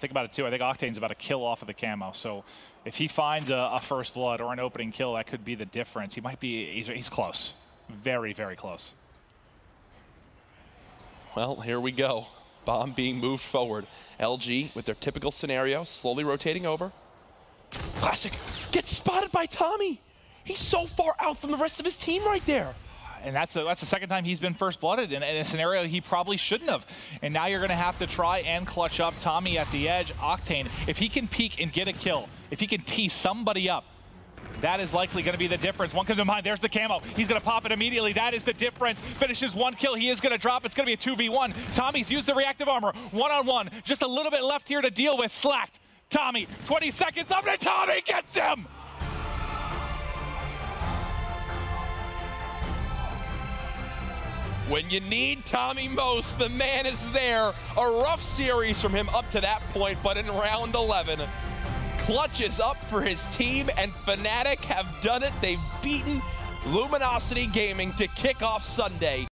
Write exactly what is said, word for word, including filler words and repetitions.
think about it too. I think Octane's about a kill off of the camo. So if he finds a, a first blood or an opening kill, that could be the difference. He might be, he's, he's close. Very, very close. Well, here we go. Bomb being moved forward. L G with their typical scenario, slowly rotating over. Classic gets spotted by Tommey. He's so far out from the rest of his team right there. And that's the, that's the second time he's been first blooded in, in a scenario he probably shouldn't have. And now you're going to have to try and clutch up Tommey at the edge. Octane, if he can peek and get a kill, if he can tee somebody up, that is likely going to be the difference. One comes to mind. There's the camo. He's going to pop it immediately. That is the difference. Finishes one kill. He is going to drop. It's going to be a two v one. Tommy's used the reactive armor. One-on-one. Just a little bit left here to deal with. Slacked. Tommey, twenty seconds up, and Tommey gets him! When you need Tommey most, the man is there. A rough series from him up to that point, but in round eleven, clutches up for his team, and Fnatic have done it. They've beaten Luminosity Gaming to kick off Sunday.